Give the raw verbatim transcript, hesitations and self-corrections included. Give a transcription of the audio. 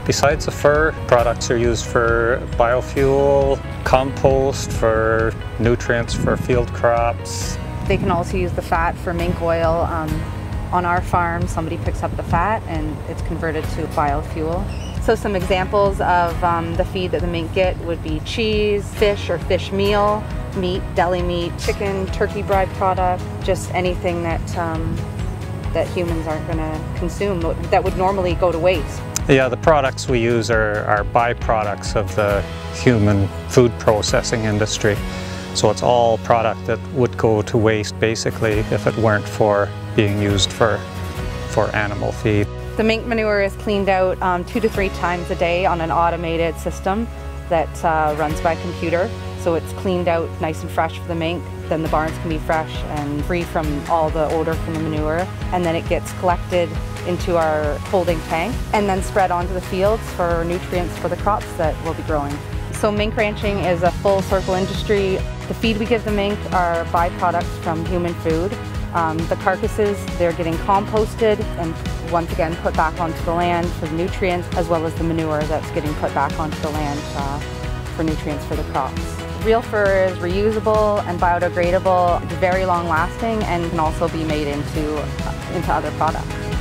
Besides the fur, products are used for biofuel, compost, for nutrients for field crops. They can also use the fat for mink oil. Um, on our farm, somebody picks up the fat and it's converted to biofuel. So some examples of um, the feed that the mink get would be cheese, fish or fish meal, meat, deli meat, chicken, turkey bride product, just anything that, um, that humans aren't going to consume that would normally go to waste. Yeah, the products we use are, are byproducts of the human food processing industry. So it's all product that would go to waste basically if it weren't for being used for, for animal feed. The mink manure is cleaned out um, two to three times a day on an automated system that uh, runs by computer. So it's cleaned out nice and fresh for the mink. Then the barns can be fresh and free from all the odor from the manure. And then it gets collected into our holding tank and then spread onto the fields for nutrients for the crops that we'll be growing. So mink ranching is a full circle industry. The feed we give the mink are byproducts from human food. Um, the carcasses, they're getting composted and once again put back onto the land for the nutrients, as well as the manure that's getting put back onto the land uh, for nutrients for the crops. Real fur is reusable and biodegradable. It's very long lasting and can also be made into, uh, into other products.